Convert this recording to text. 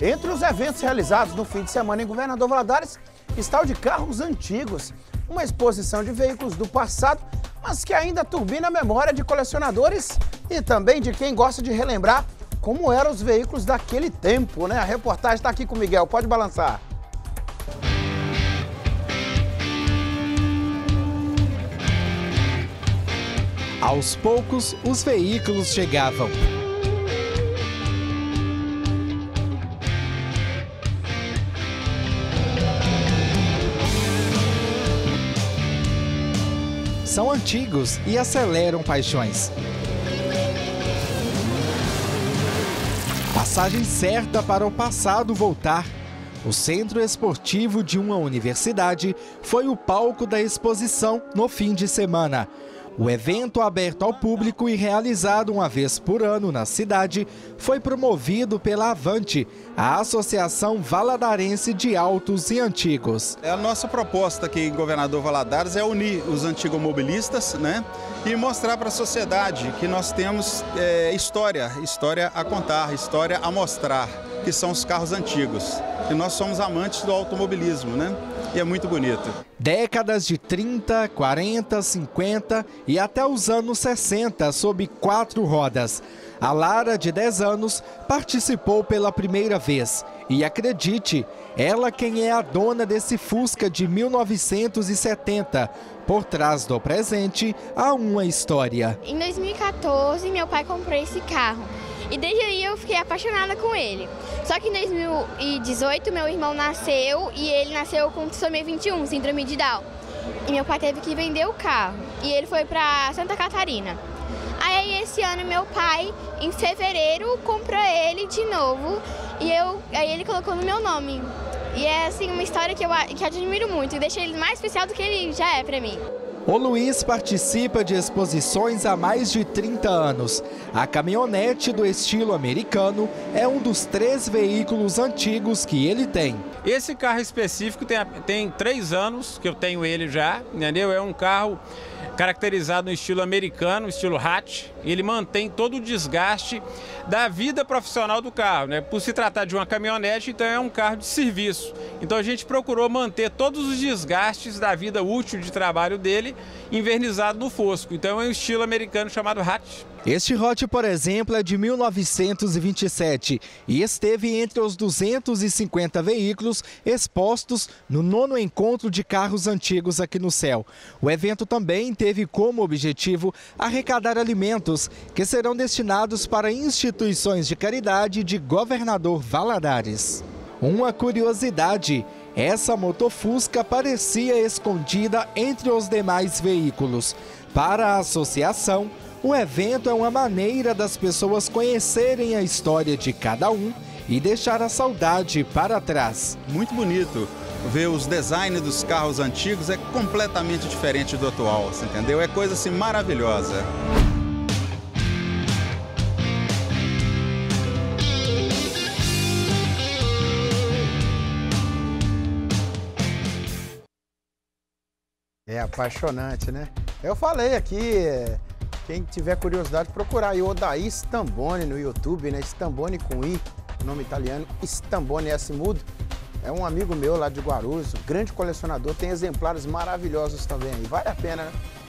Entre os eventos realizados no fim de semana em Governador Valadares está o de carros antigos, uma exposição de veículos do passado, mas que ainda turbina a memória de colecionadores e também de quem gosta de relembrar como eram os veículos daquele tempo, né? A reportagem está aqui com o Miguel, pode balançar. Aos poucos, os veículos chegavam. São antigos e aceleram paixões. Passagem certa para o passado voltar. O centro esportivo de uma universidade foi o palco da exposição no fim de semana. O evento, aberto ao público e realizado uma vez por ano na cidade, foi promovido pela Avante, a Associação Valadarense de Autos e Antigos. A nossa proposta aqui em Governador Valadares é unir os antigomobilistas, né, e mostrar para a sociedade que nós temos história a contar, história a mostrar, que são os carros antigos. E nós somos amantes do automobilismo, né? E é muito bonito. Décadas de 30, 40, 50 e até os anos 60 sob 4 rodas. A Lara, de 10 anos, participou pela primeira vez. E acredite, ela quem é a dona desse Fusca de 1970. Por trás do presente, há uma história. Em 2014, meu pai comprou esse carro. E desde aí eu fiquei apaixonada com ele. Só que em 2018 meu irmão nasceu e ele nasceu com trissomia 21, síndrome de Down. E meu pai teve que vender o carro e ele foi para Santa Catarina. Aí esse ano meu pai, em fevereiro, comprou ele de novo e aí ele colocou no meu nome. E é assim uma história que eu admiro muito e deixa ele mais especial do que ele já é para mim. O Luiz participa de exposições há mais de 30 anos. A caminhonete do estilo americano é um dos 3 veículos antigos que ele tem. Esse carro específico tem 3 anos que eu tenho ele já, entendeu? É um carro caracterizado no estilo americano, estilo hatch. Ele mantém todo o desgaste da vida profissional do carro, né? Por se tratar de uma caminhonete, então é um carro de serviço. Então a gente procurou manter todos os desgastes da vida útil de trabalho dele invernizado no fosco. Então é um estilo americano chamado hatch. Este Hot, por exemplo, é de 1927 e esteve entre os 250 veículos expostos no 9º encontro de carros antigos aqui no CEL. O evento também teve como objetivo arrecadar alimentos que serão destinados para instituições de caridade de Governador Valadares. Uma curiosidade, essa motofusca parecia escondida entre os demais veículos. Para a associação, o evento é uma maneira das pessoas conhecerem a história de cada um e deixar a saudade para trás. Muito bonito ver os designs dos carros antigos, é completamente diferente do atual, você entendeu? É coisa assim maravilhosa. É apaixonante, né? Eu falei aqui, quem tiver curiosidade, procurar aí Odair Stamboni no YouTube, né? Stamboni com I, nome italiano, Stamboni S mudo. É um amigo meu lá de Guarulhos, grande colecionador, tem exemplares maravilhosos também aí. Vale a pena, né?